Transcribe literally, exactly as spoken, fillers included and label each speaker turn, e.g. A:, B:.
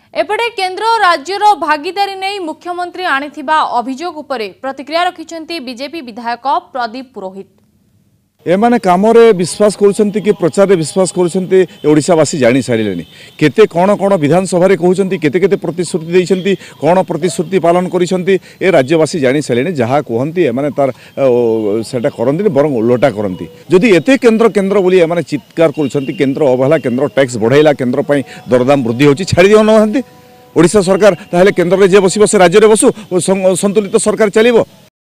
A: एपटे केंद्र और राज्यर भागीदारी नहीं मुख्यमंत्री आनिथिबा अभियोग उपरे प्रतिक्रिया रखिछन्ती बीजेपी विधायक प्रदीप पुरोहित।
B: एमाने कामरे विश्वास करुछन्ती कि प्रचार विश्वास करुछन्ती ओडिशावासी जानि सारिलेनी केते कोन कोन विधानसभा रे कहउछन्ती केते केते प्रतिश्रुति दैछन्ती कोन प्रतिश्रुति पालन करिसन्ती ए राज्यवासी जानि सारिलेनी जहा कहन्ती एमाने तार सेटा करन्ती बरং उल्टा करन्ती जदि एते केंद्र केंद्र बोली एमाने चित्कार करुछन्ती केंद्र अवहेला केंद्र टैक्स बढ़ाइला केंद्र पई दरदाम वृद्धि होची छाड़ी दियो नहन्ती ओडिशा सरकार ताहेले केंद्र रे जे बसिबो से राज्य रे बसु संतुलित सरकार चलिबो।